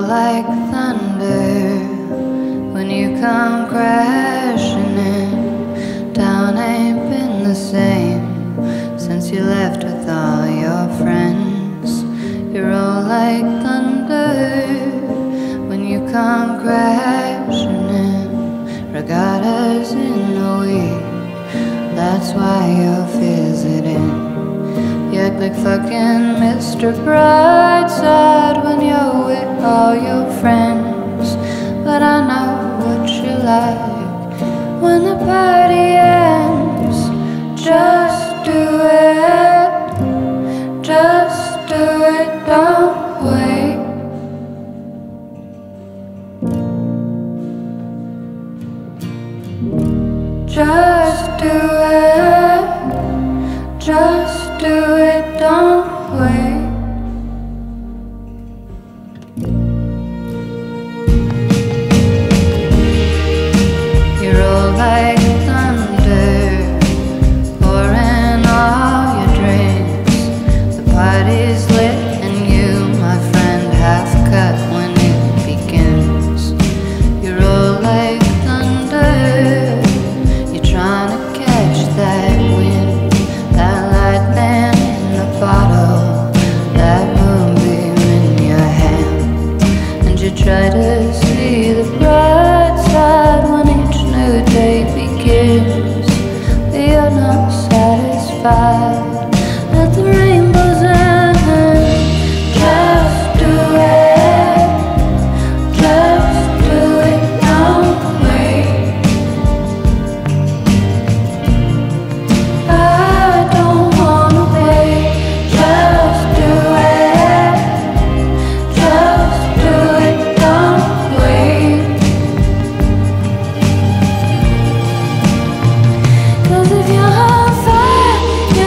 like thunder when you come crashing in. Town ain't been the same since you left with all your friends. You roll like thunder when you come crashing in. Regattas in a week, that's why you're visiting. You act like fucking Mr. Brightside when you're with all your friends. But I know what you like when the party ends. Just do it, just do it, don't wait. Just do it, just do it, don't wait. You roll like thunder, pouring all your drinks. The party's lit and you, my friend, half cut when it begins. You roll like thunder, you're trying to catch that wind, that lightning in the bottle, that moonbeam in your hand. And you try to see the bright side when each new day begins. But you're not satisfied at the rainbow's end. Just do it, just do it, don't wait. I don't wanna wait. Just do it, just do it, don't wait. 'Cause if you're on fire,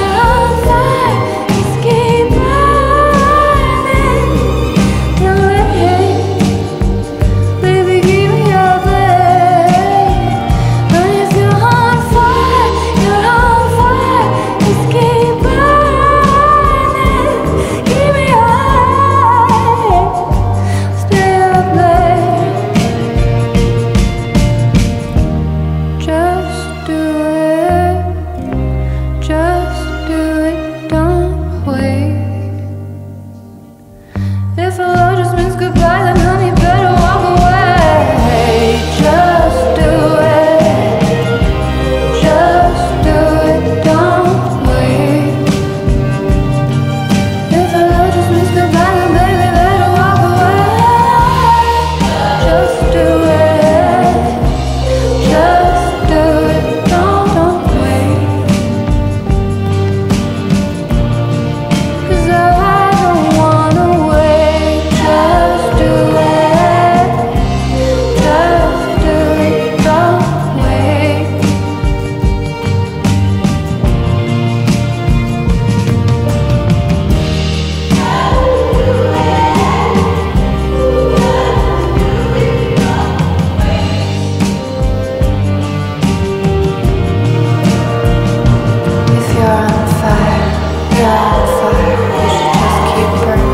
just keep burning. Don't wait, baby, keep me up there. And if you're on fire, just keep burning. Keep me high, stay up late. Just do it, just do it, don't wait. If hello just means goodbye, then honey, better walk away. Just do it, just do it, don't wait. If hello just means goodbye, then baby, better walk away. Just do it, just do it, don't wait. 'Cause I don't wanna wait. Just do it, just do it, don't wait. If you're on fire, you're on fire. You should just keep burning.